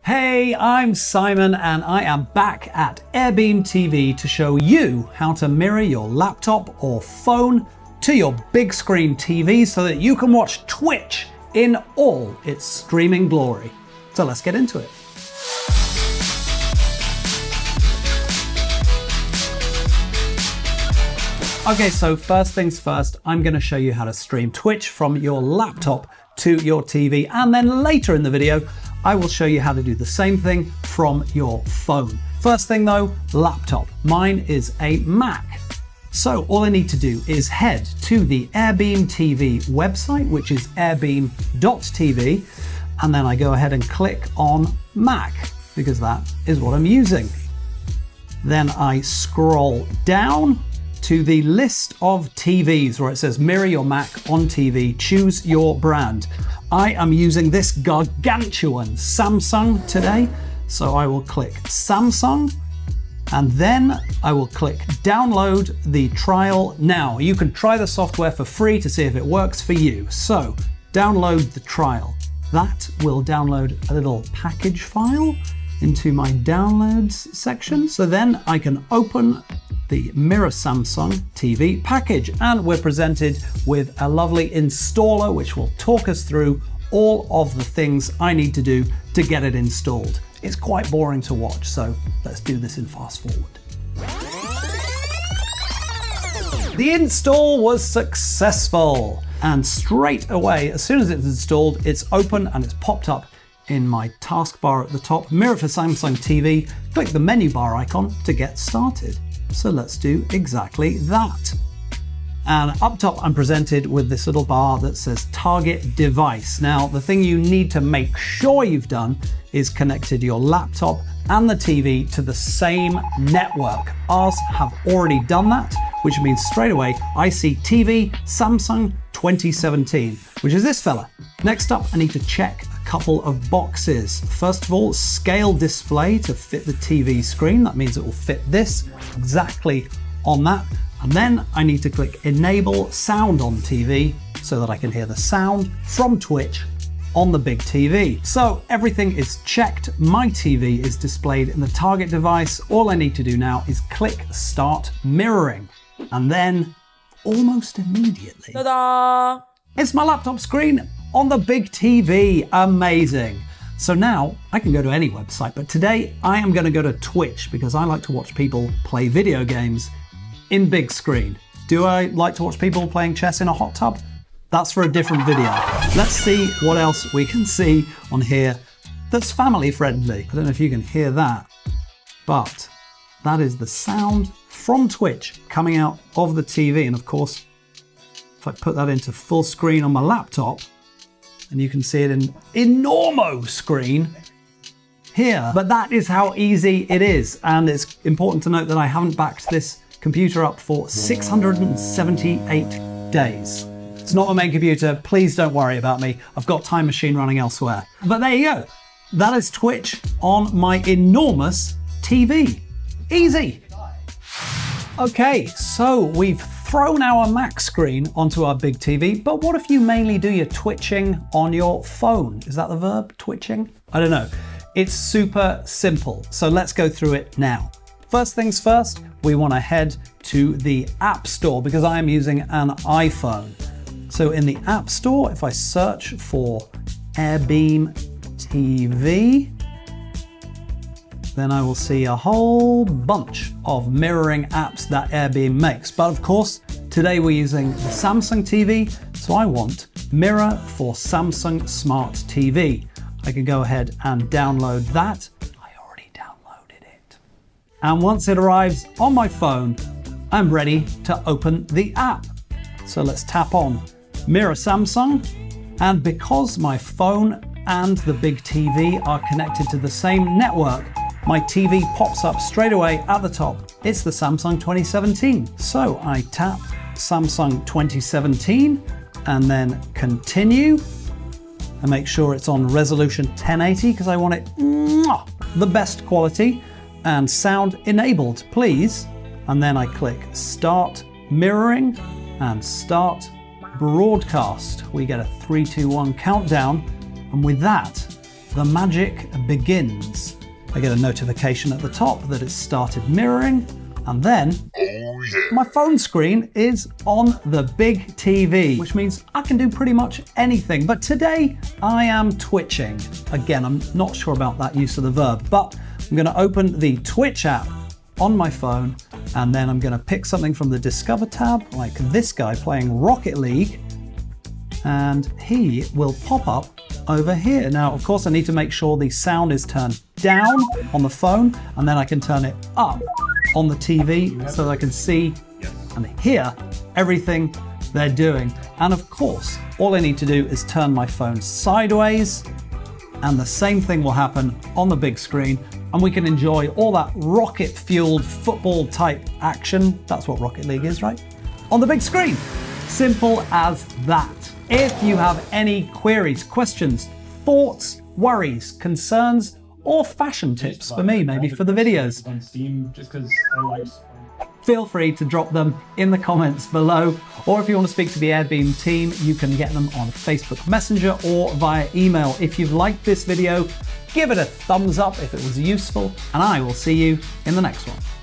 Hey, I'm Simon and I am back at AirBeamt TV to show you how to mirror your laptop or phone to your big screen TV so that you can watch Twitch in all its streaming glory. So let's get into it. Okay, so first things first, I'm going to show you how to stream Twitch from your laptop to your TV, and then later in the video, I will show you how to do the same thing from your phone. First thing though, laptop. Mine is a Mac. So all I need to do is head to the AirBeamt TV website, which is AirBeamt.tv, and then I go ahead and click on Mac, because that is what I'm using. Then I scroll down to the list of TVs where it says mirror your Mac on TV, choose your brand. I am using this gargantuan Samsung today, so I will click Samsung, and then I will click download the trial now. You can try the software for free to see if it works for you. So download the trial. That will download a little package file into my downloads section. So then I can open the Mirror Samsung TV package, and we're presented with a lovely installer which will talk us through all of the things I need to do to get it installed. It's quite boring to watch, so let's do this in fast forward. The install was successful, and straight away, as soon as it's installed, it's open and it's popped up in my taskbar at the top. Mirror for Samsung TV, click the menu bar icon to get started. So let's do exactly that. And up top, I'm presented with this little bar that says target device. Now, the thing you need to make sure you've done is connected your laptop and the TV to the same network. Ours have already done that, which means straight away I see TV Samsung 2017, which is this fella. Next up, I need to check a couple of boxes. First of all, scale display to fit the TV screen. That means it will fit this exactly on that. And then I need to click enable sound on TV so that I can hear the sound from Twitch on the big TV. So everything is checked. My TV is displayed in the target device. All I need to do now is click start mirroring. And then almost immediately, ta-da! It's my laptop screen on the big TV. Amazing. So now I can go to any website, but today I am going to go to Twitch because I like to watch people play video games in big screen. Do I like to watch people playing chess in a hot tub? That's for a different video. Let's see what else we can see on here that's family friendly. I don't know if you can hear that, but that is the sound from Twitch coming out of the TV. And of course, if I put that into full screen on my laptop, and you can see it in enormo screen here. But that is how easy it is. And it's important to note that I haven't backed this computer up for 678 days. It's not a main computer. Please don't worry about me. I've got Time Machine running elsewhere. But there you go. That is Twitch on my enormous TV. Easy. Okay, so we've thrown our Mac screen onto our big TV, but what if you mainly do your twitching on your phone? Is that the verb, twitching? I don't know. It's super simple, so let's go through it now. First things first, we want to head to the App Store because I am using an iPhone. So in the App Store, if I search for AirBeamt TV, then I will see a whole bunch of mirroring apps that AirBeamt makes. But of course, today we're using the Samsung TV, so I want Mirror for Samsung Smart TV. I can go ahead and download that. I already downloaded it. And once it arrives on my phone, I'm ready to open the app. So let's tap on Mirror Samsung. And because my phone and the big TV are connected to the same network, my TV pops up straight away at the top. It's the Samsung 2017. So I tap Samsung 2017 and then continue and make sure it's on resolution 1080 because I want it the best quality and sound enabled, please. And then I click start mirroring and start broadcast. We get a 3, 2, 1 countdown. And with that, the magic begins. I get a notification at the top that it's started mirroring, and then my phone screen is on the big TV, which means I can do pretty much anything. But today I am twitching. Again, I'm not sure about that use of the verb, but I'm going to open the Twitch app on my phone, and then I'm going to pick something from the Discover tab, like this guy playing Rocket League, and he will pop up over here. Now, of course, I need to make sure the sound is turned down on the phone, and then I can turn it up on the TV so that I can see and hear everything they're doing. And of course, all I need to do is turn my phone sideways, and the same thing will happen on the big screen, and we can enjoy all that rocket-fueled football-type action. That's what Rocket League is, right? On the big screen. Simple as that. If you have any queries, questions, thoughts, worries, concerns, or fashion tips for me, maybe for the videos, on Steam just because I like. Feel free to drop them in the comments below. Or if you want to speak to the AirBeam team, you can get them on Facebook Messenger or via email. If you've liked this video, give it a thumbs up if it was useful, and I will see you in the next one.